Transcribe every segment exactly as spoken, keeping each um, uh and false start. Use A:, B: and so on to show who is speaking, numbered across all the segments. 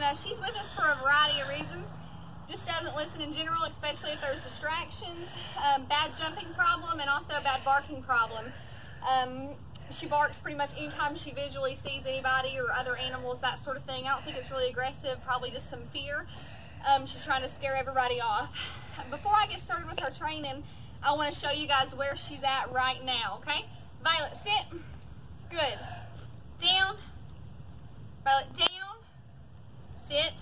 A: uh, she's with us for a variety of reasons. Just doesn't listen in general, especially if there's distractions, um, bad jumping problem, and also a bad barking problem. Um, she barks pretty much anytime she visually sees anybody or other animals, that sort of thing. I don't think it's really aggressive, probably just some fear. Um, she's trying to scare everybody off. Before I get started with her training, I want to show you guys where she's at right now, okay? Violet, sit. Good. Down. Violet, down. Sit.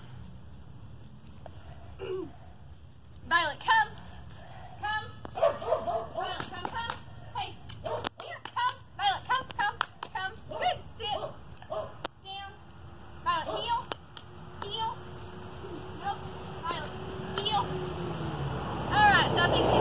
A: Violet, come. Come. Violet, come, come. Hey, here, come. Violet, come, come, come. Good. Sit. Down. Violet, heel. Heel. Nope. Violet, heel. All right, so I think she's